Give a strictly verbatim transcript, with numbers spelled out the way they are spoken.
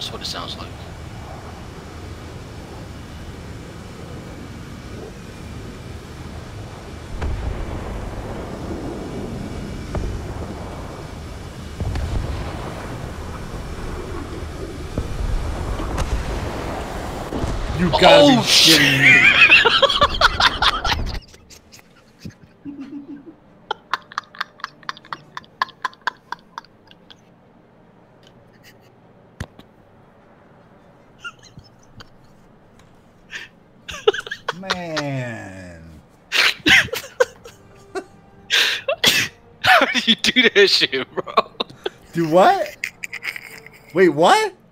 That's what it sounds like. You gotta oh, be shitting me. Man. How do you do that shit, bro? Do what? Wait, what?